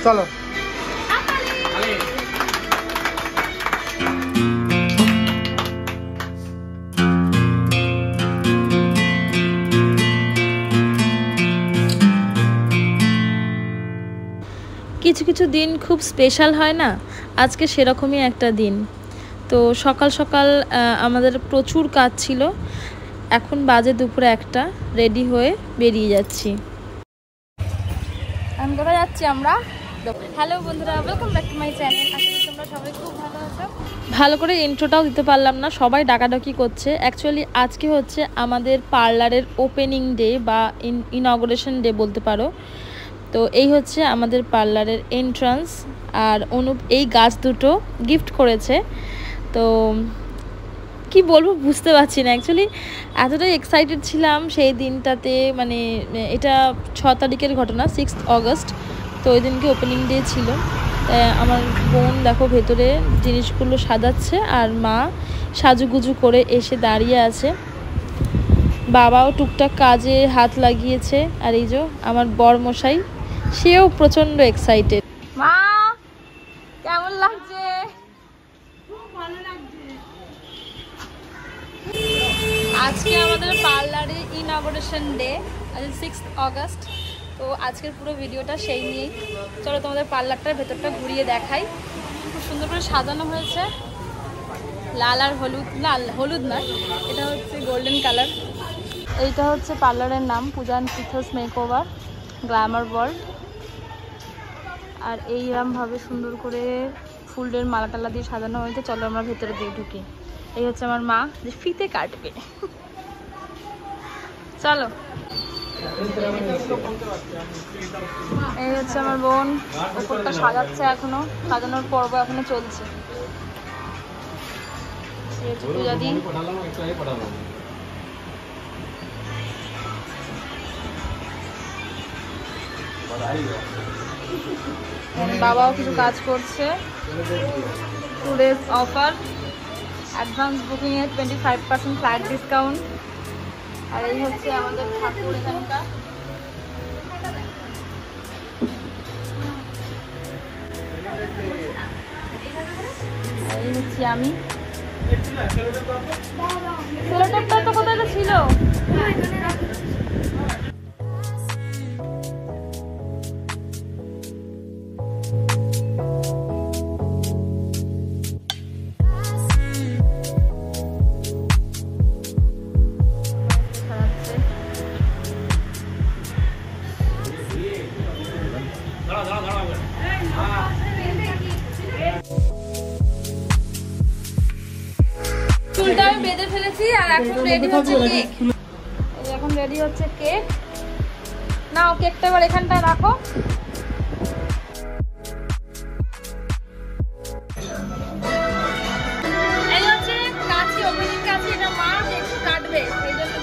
চলো। কিছু কিছু দিন খুব স্পেশাল হয় না, আজকে সেরকমই একটা দিন। তো সকাল সকাল আমাদের প্রচুর কাজ ছিল, এখন বাজে দুপুরে 1টা, রেডি হয়ে বেরিয়ে যাচ্ছি। এখন কোথায় যাচ্ছি আমরা? হ্যালো বন্ধুরা, welcome back to my channel. আশা করি তোমরা সবাই খুব ভালো আছো। ভালো করে ইন্ট্রোটাও দিতে পারলাম না, সবাই ডাকাডাকি করছে। অ্যাকচুয়ালি আজকে হচ্ছে আমাদের পার্লারের ওপেনিং ডে বা ইনঅগ্রেশন ডে বলতে পারো। তো এই হচ্ছে আমাদের পার্লারের এন্ট্রান্স, আর অনুপ এই গাছ দুটো গিফট করেছে। তো কি বলবো বুঝতে পারছি না, অ্যাকচুয়ালি এতটাই এক্সাইটেড ছিলাম সেই দিনটাতে। মানে এটা 6 তারিখের ঘটনা, 6 অগস্ট। তো ওই দিনকে ওপেনিং ডে ছিল। আমার বোন দেখো ভেতরে জিনিসগুলো সাজাচ্ছে, আর মা সাজুগুজু করে এসে দাঁড়িয়ে আছে। বাবাও টুকটাক কাজে হাত লাগিয়েছে। আর এই যে আমার বরমশাই, সেও প্রচন্ড এক্সাইটেড। মা কেমন লাগছে? আজকে আমাদের পার্লারে ইনঅগ্রেশন ডে, আজ 6 অগস্ট। তো আজকের পুরো ভিডিওটা সেই নিয়েই। চলো তোমাদের পার্লারটার ভেতরটা ঘুরিয়ে দেখাই। খুব সুন্দর করে সাজানো হয়েছে, লাল আর হলুদ, লাল হলুদ নয়, এটা হচ্ছে গোল্ডেন কালার। এইটা হচ্ছে পার্লারের নাম, পূজান পিথস মেকওভার গ্ল্যামার ওয়ার্ল্ড। আর এইরকমভাবে সুন্দর করে ফুলের মালা টালা দিয়ে সাজানো হয়েছে। চলো আমরা ভেতরে দিয়ে ঢুকি। এই হচ্ছে আমার মা, যে ফিতে কাটবে। চলো। এই হচ্ছে আমার বোন, উপরটা সাজাচ্ছে, এখনো সাজানোর পর্ব এখনো চলছে। এই হচ্ছে পূজা দি। বাবাও কিছু কাজ করছে। টুডেজ অফার, অ্যাডভান্স বুকিং এ 25% ফ্ল্যাট ডিসকাউন্ট। আর এই হচ্ছে আমাদের ঠাকুর এখানকার। এই হচ্ছে আমি। সেলোটেপটা তো কোথায় ছিল? চুলটা আমি বেঁধে ফেলেছি, আর এখন রেডি হচ্ছে কেক। এখন রেডি হচ্ছে কেক। নাও কেকটা এবার এখানটায় রাখো। এই হচ্ছে কাছে, ওপেনিং কাছে, এটা মা একটু কাটবে, সেই জন্য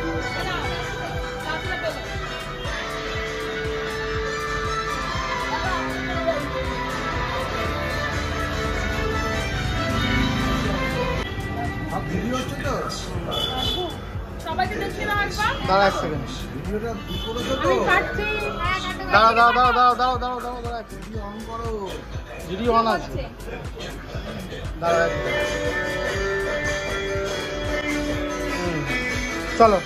সবাইকে দেখতে দাও একবার। দাঁড়া এক সেকেন্ড, ভিডিওটা কি করেছো তো? আমি কাটছি। দাঁড়া দাঁড়া দাঁড়া দাঁড়া দাঁড়া দাঁড়া দাঁড়া দাঁড়া, ভিডিও অন করো। ভিডিও অন আছে, দাঁড়া। চলো।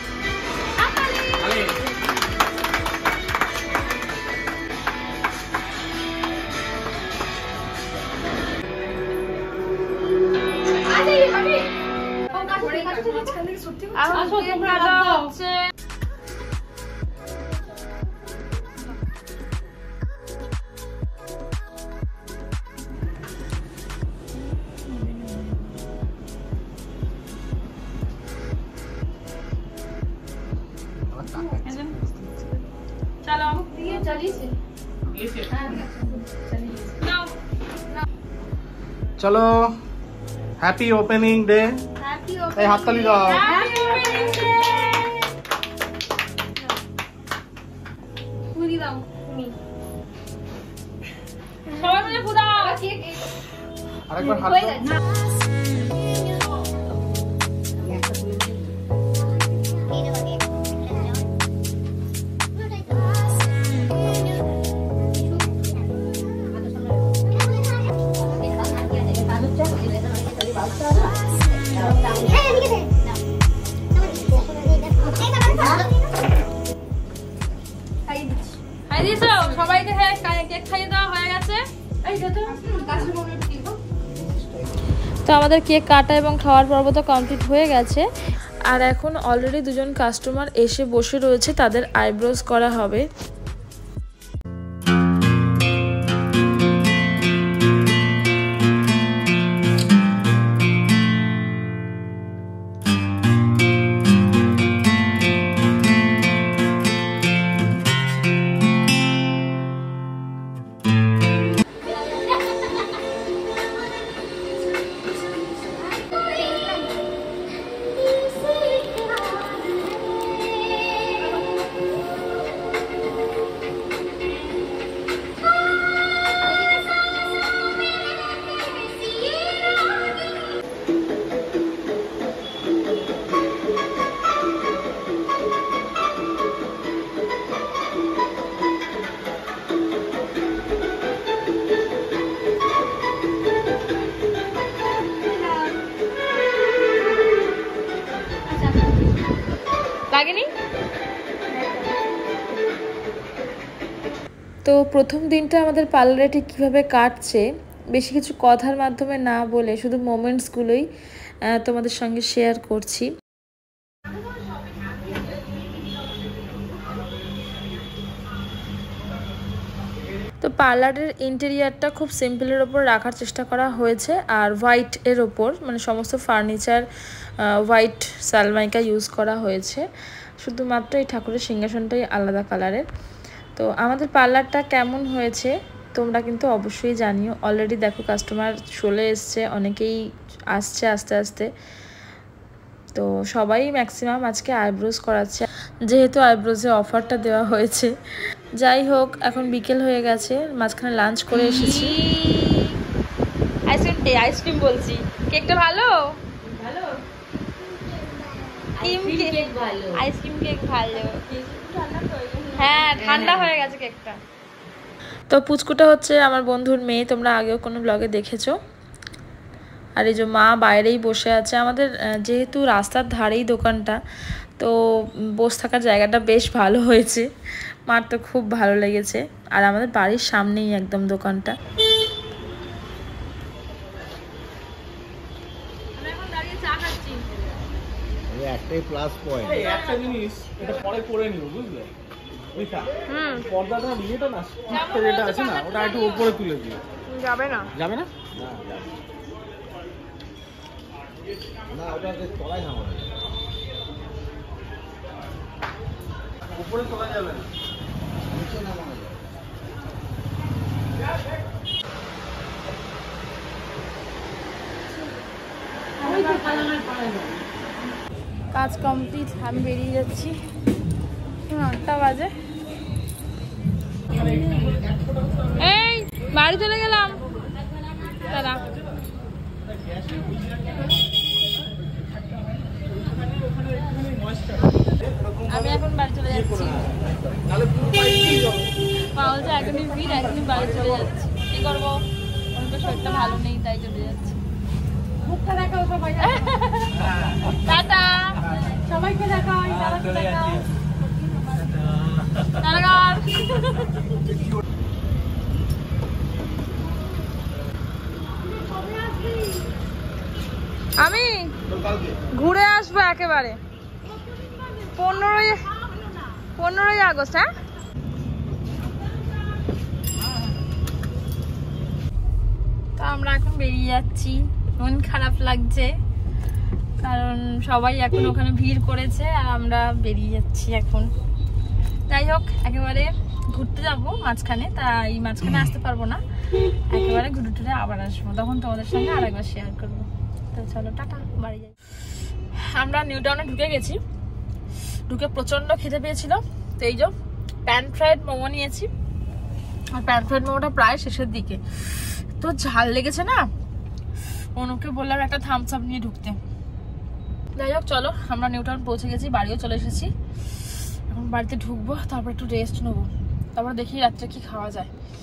হচ্ছে চলো দিয়ে চালিয়েছে। চলো, হ্যাপি ওপেনিং ডে। এই হাততালি দাও। সবাই মিলে ফুদাও। আরেকবার হাত দাও। সবাইকে কেক খাইয়ে দেওয়া হয়ে গেছে। তো আমাদের কেক কাটা এবং খাওয়ার পর্ব তো কমপ্লিট হয়ে গেছে। আর এখন অলরেডি দুজন কাস্টমার এসে বসে রয়েছে, তাদের আইব্রোজ করা হবে। লাগেনি তো প্রথম দিনটা আমাদের পার্লারে ঠিক কীভাবে কাটছে বেশি কিছু কথার মাধ্যমে না বলে শুধু মোমেন্টসগুলোই তোমাদের সঙ্গে শেয়ার করছি। তো পার্লারের ইন্টেরিয়ারটা খুব সিম্পলের ওপর রাখার চেষ্টা করা হয়েছে, আর হোয়াইট এর ওপর মানে সমস্ত ফার্নিচার হোয়াইট সালমাইকা ইউজ করা হয়েছে, শুধুমাত্র এই ঠাকুরের সিংহাসনটাই আলাদা কালারের। তো আমাদের পার্লারটা কেমন হয়েছে তোমরা কিন্তু অবশ্যই জানিও। অলরেডি দেখো কাস্টমার চলে এসছে, অনেকেই আসছে আস্তে আস্তে। তো সবাই ম্যাক্সিমাম আজকে আইব্রোজ করাচ্ছে, যেহেতু আইব্রোজে অফারটা দেওয়া হয়েছে। যাই হোক, এখন বিকেল হয়ে গেছে, মাঝখানে লাঞ্চ করে এসেছি। আইসক্রিম বলছি, কেকটা ভালো ভালো, আইসক্রিম কেক ভালো, হ্যাঁ ঠান্ডা হয়ে গেছে কেকটা। তো পুচকুটা হচ্ছে আমার বন্ধুর মেয়ে, তোমরা আগেও কোনো ব্লগে দেখেছো। আর এই যে মা বাইরেই বসে আছে। আমাদের যেহেতু রাস্তার ধারেই দোকানটা, তো বসে থাকার জায়গাটা বেশ ভালো হয়েছে, মার তো খুব ভালো লেগেছে। আর আমাদের বাড়ির সামনেই একদম দোকানটা। একটাই প্লাস পয়েন্ট, একটা জিনিস এটা পরে করে নিও, বুঝলে? ওইটা পর্দাটা নিয়েটা না, যেটা আছে না ওটা একটু উপরে তুলে দিও। যাবে না? যাবে না, না ওটা তলায় নামানো, উপরে তোলা যাবে না, নিচে নামানো যাবে। কাজ কমপ্লিট, আমি বেরিয়ে যাচ্ছি। 8টা বাজে, এই বাড়ি চলে গেলাম। দাদা আমি এখন বাড়ি চলে যাচ্ছি। মা বলছে এখনই ভিড়, এখনই বাড়ি চলে যাচ্ছি। কি করবো, ওর শরীরটা ভালো নেই, তাই চলে যাচ্ছি। টাটা, সবাইকে দেখাও, দাদাকে দেখাও। আমি ঘুরে আসবো একেবারে 15ই আগস্ট। হ্যাঁ, তো আমরা এখন বেরিয়ে যাচ্ছি। মন খারাপ লাগছে কারণ সবাই এখন ওখানে ভিড় করেছে আর আমরা বেরিয়ে যাচ্ছি এখন। যাই হোক, একেবারে ঘুরতে যাবো মাঝখানে, তাই মাঝখানে আসতে পারবো না, একেবারে ঘুরে টুরে আবার আসবো, তখন তোমাদের সঙ্গে আরেকবার শেয়ার করবো। তো চলো টাটা, বাড়ি যাই। আমরা নিউ টাউনে ঢুকে গেছি, ঢুকে প্রচন্ড খেতে পেয়েছিল। তো এই যে প্যান ফ্রাইড মোমো নিয়েছি, আর প্যান ফ্রাইড মোমোটা প্রায় শেষের দিকে, তো ঝাল লেগেছে না, অনুকে বললাম একটা থামস আপ নিয়ে ঢুকতে। যাই হোক চলো, আমরা নিউ টাউন পৌঁছে গেছি, বাড়িও চলে এসেছি। এখন বাড়িতে ঢুকবো, তারপর একটু রেস্ট নেবো, তারপর দেখি রাত্রে কি খাওয়া যায়।